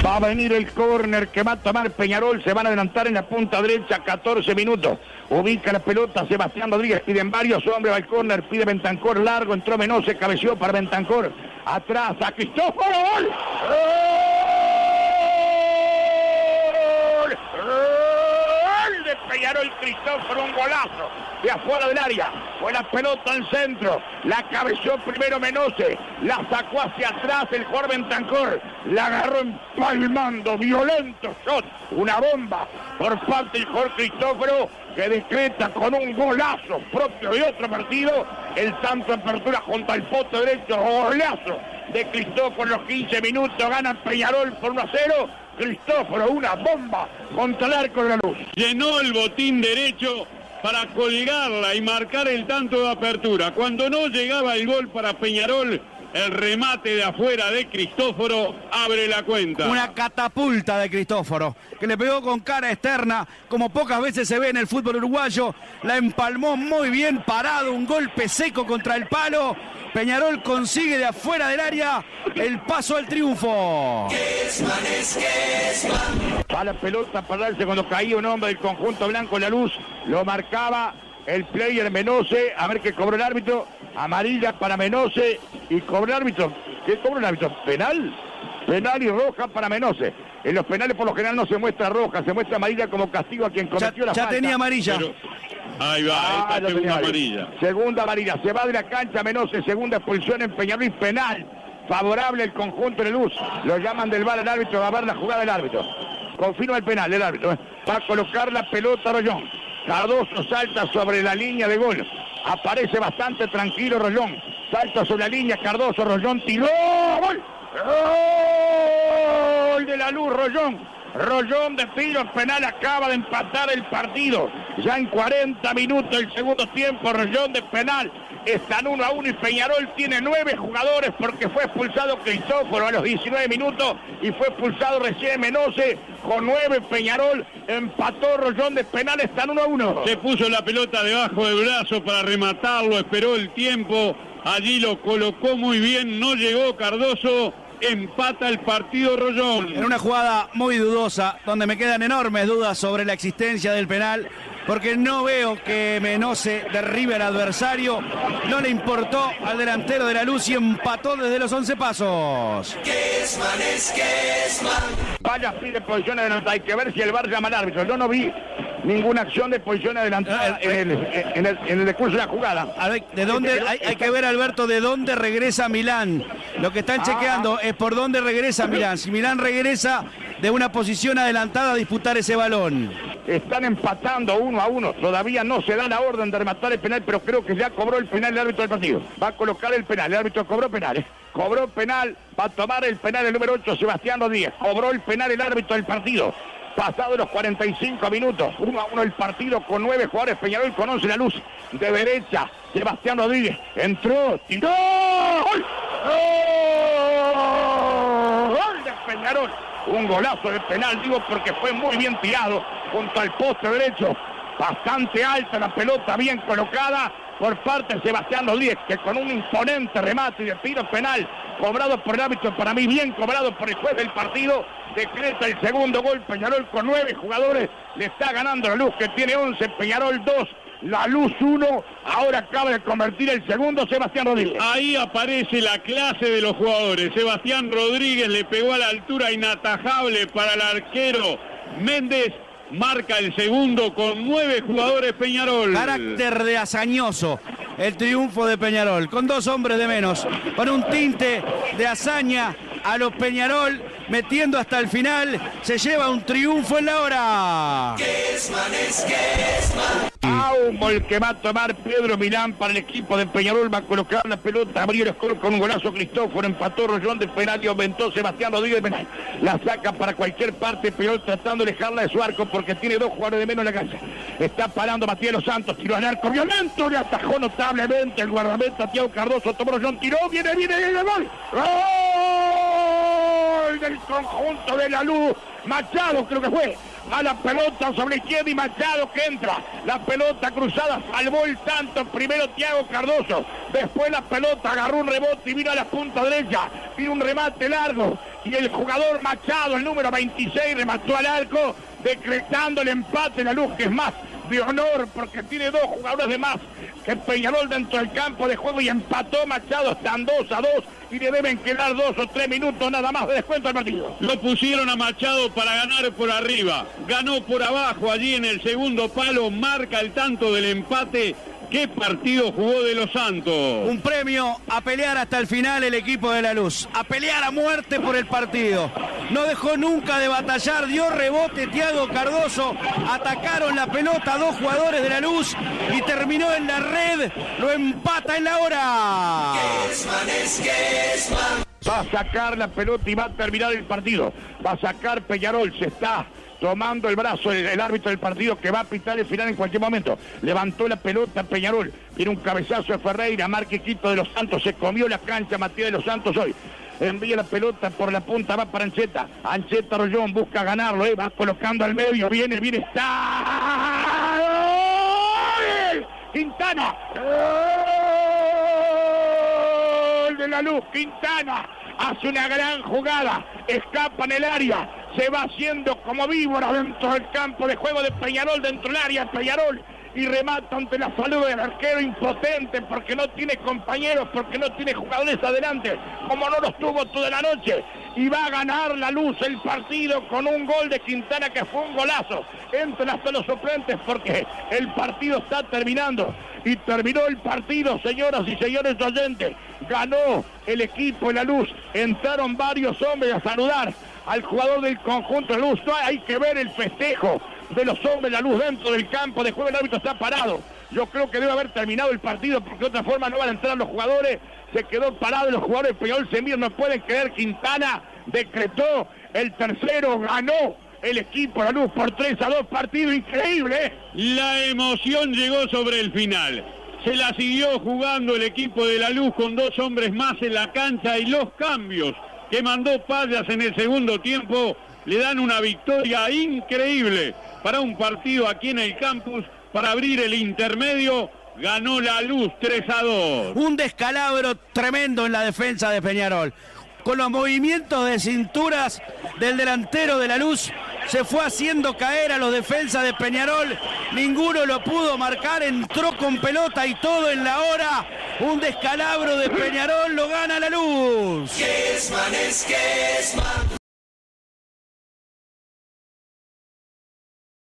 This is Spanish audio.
Va a venir el córner que va a tomar Peñarol. Se van a adelantar en la punta derecha, 14 minutos. Ubica la pelota Sebastián Rodríguez. Piden varios hombres al córner. Pide Bentancor largo. Entró Menose, cabeció para Bentancor. Atrás a Cristóforo. ¡Gol! ¡Gol de Peñarol! Cristóforo, un golazo de afuera del área. Fue la pelota al centro. La cabeció primero Menose. La sacó hacia atrás el jugador Bentancor. La agarró empalmando. Violento shot. Una bomba por parte del jugador Cristóforo, que decreta con un golazo propio de otro partido el tanto de apertura junto al poste derecho. Golazo de Cristóforo en los 15 minutos. Gana Peñarol por 1-0. Cristóforo, una bomba contra el arco de la Luz. Llenó el botín derecho para colgarla y marcar el tanto de apertura. Cuando no llegaba el gol para Peñarol, el remate de afuera de Cristóforo abre la cuenta. Una catapulta de Cristóforo, que le pegó con cara externa, como pocas veces se ve en el fútbol uruguayo. La empalmó muy bien parado, un golpe seco contra el palo. Peñarol consigue de afuera del área el paso al triunfo. Va la pelota a pararse cuando caía un hombre del conjunto blanco en la Luz. Lo marcaba el player Menose. A ver qué cobró el árbitro. Amarilla para Menose. Y cobró el árbitro. ¿Qué cobró el árbitro? ¿Penal? Penal y roja para Menose. En los penales por lo general no se muestra roja, se muestra amarilla como castigo a quien cometió la falta. Ya tenía amarilla. Pero ahí va, esta segunda amarilla. Segunda amarilla. Se va de la cancha Menose. Segunda expulsión en Peñarol y penal. Favorable el conjunto de Luz. Lo llaman del VAR al árbitro. Va a ver la jugada del árbitro. Confirma el penal del árbitro. Va a colocar la pelota Rollón. Cardoso salta sobre la línea de gol. Aparece bastante tranquilo Rollón. Salta sobre la línea Cardoso. Rollón tiró. ¡Gol! ¡Gol de la Luz! Rollón de tiro penal acaba de empatar el partido. Ya en 40 minutos del segundo tiempo, Rollón de penal. Están 1-1 y Peñarol tiene 9 jugadores porque fue expulsado Cristóforo a los 19 minutos y fue expulsado recién Menose. Con 9 Peñarol empató Rollón de penal, están 1-1. Se puso la pelota debajo del brazo para rematarlo, esperó el tiempo, allí lo colocó muy bien, no llegó Cardoso. Empata el partido Rollón. En una jugada muy dudosa, donde me quedan enormes dudas sobre la existencia del penal, porque no veo que Menose derribe al adversario. No le importó al delantero de la Luz y empató desde los 11 pasos. Vaya, pide posición adelantada. Hay que ver si el VAR llama al árbitro. Yo no vi ninguna acción de posición adelantada en el decurso de la jugada. A ver, ¿de dónde? Hay que ver, Alberto, de dónde regresa Milán. Lo que están chequeando es por dónde regresa Milán. Si Milán regresa de una posición adelantada a disputar ese balón. Están empatando 1-1. Todavía no se da la orden de rematar el penal, pero creo que ya cobró el penal el árbitro del partido. Va a colocar el penal. El árbitro cobró penal. Cobró penal. Va a tomar el penal el número 8, Sebastián Rodríguez. Cobró el penal el árbitro del partido. Pasado los 45 minutos, 1-1 el partido con 9 jugadores. Peñarol con 11 la Luz. De derecha, Sebastián Rodríguez. Entró, tiró. ¡Gol! ¡Gol de Peñarol! Un golazo de penal, digo, porque fue muy bien tirado junto al poste derecho. Bastante alta la pelota, bien colocada por parte de Sebastián Rodríguez, que con un imponente remate y de tiro penal cobrado por el árbitro, para mí bien cobrado por el juez del partido, decreta el segundo gol. Peñarol con 9 jugadores le está ganando la Luz, que tiene 11, Peñarol 2, la Luz 1, ahora acaba de convertir el segundo Sebastián Rodríguez. Ahí aparece la clase de los jugadores. Sebastián Rodríguez le pegó a la altura inatajable para el arquero Méndez. Marca el segundo con 9 jugadores Peñarol. Carácter de hazañoso el triunfo de Peñarol, con 2 hombres de menos, con un tinte de hazaña a los Peñarol, metiendo hasta el final, se lleva un triunfo en la hora. Aumo el que va a tomar Pedro Milán para el equipo de Peñarol, va a colocar la pelota, abrió el score con un golazo Cristóforo, empató Rollón de penal y aumentó Sebastián Rodríguez de penal. La saca para cualquier parte, Peñarol tratando de alejarla de su arco porque tiene 2 jugadores de menos en la cancha. Está parando Matías Los Santos, tiró al arco violento, le atajó notablemente el guardameta Thiago Cardoso, tomó Rollón, tiró, viene el gol. ¡Gol del conjunto de la Luz! Machado creo que fue. A la pelota sobre izquierda y Machado que entra. La pelota cruzada, salvó el tanto. Primero Thiago Cardoso. Después la pelota agarró un rebote y vino a la punta derecha. Vino un remate largo. y el jugador Machado, el número 26, remató al arco, decretando el empate. La Luz, que es más de honor porque tiene 2 jugadores de más que Peñarol dentro del campo de juego, y empató Machado, están 2-2 y le deben quedar 2 o 3 minutos nada más de descuento al partido. Lo pusieron a Machado para ganar por arriba, ganó por abajo allí en el segundo palo, marca el tanto del empate. ¿Qué partido jugó de los Santos? Un premio a pelear hasta el final el equipo de La Luz, a pelear a muerte por el partido. No dejó nunca de batallar, dio rebote Thiago Cardoso, atacaron la pelota 2 jugadores de La Luz y terminó en la red, lo empata en la hora. Va a sacar la pelota y va a terminar el partido. Va a sacar Peñarol, se está tomando el brazo el árbitro del partido, que va a pitar el final en cualquier momento. Levantó la pelota Peñarol, viene un cabezazo de Ferreira, Marquito de los Santos, se comió la cancha Matías de los Santos hoy. Envía la pelota por la punta, va para Ancheta. Ancheta Rollón busca ganarlo, va colocando al medio, viene, está... ¡Gol! Quintana. ¡Gol de La Luz! Quintana hace una gran jugada, escapa en el área, se va haciendo como víbora dentro del campo de juego de Peñarol, dentro del área Peñarol, y remata ante la salud del arquero, impotente porque no tiene compañeros, porque no tiene jugadores adelante, como no los tuvo toda la noche, y va a ganar La Luz el partido con un gol de Quintana que fue un golazo. Entran hasta los suplentes porque el partido está terminando, y terminó el partido, señoras y señores oyentes. Ganó el equipo de La Luz, entraron varios hombres a saludar al jugador del conjunto de La Luz. No hay que ver el festejo de los hombres de La Luz dentro del campo de juego. El árbitro está parado, yo creo que debe haber terminado el partido porque de otra forma no van a entrar los jugadores. Se quedó parado y los jugadores de Peñarol se miran, no pueden creer. Quintana decretó el tercero, ganó el equipo de La Luz por 3-2, partido increíble. La emoción llegó sobre el final. Se la siguió jugando el equipo de La Luz con 2 hombres más en la cancha, y los cambios que mandó Payas en el segundo tiempo le dan una victoria increíble para un partido aquí en el campus. Para abrir el intermedio, ganó La Luz 3-2. Un descalabro tremendo en la defensa de Peñarol. Con los movimientos de cinturas del delantero de La Luz, se fue haciendo caer a los defensas de Peñarol. Ninguno lo pudo marcar, entró con pelota y todo en la hora. Un descalabro de Peñarol, lo gana La Luz.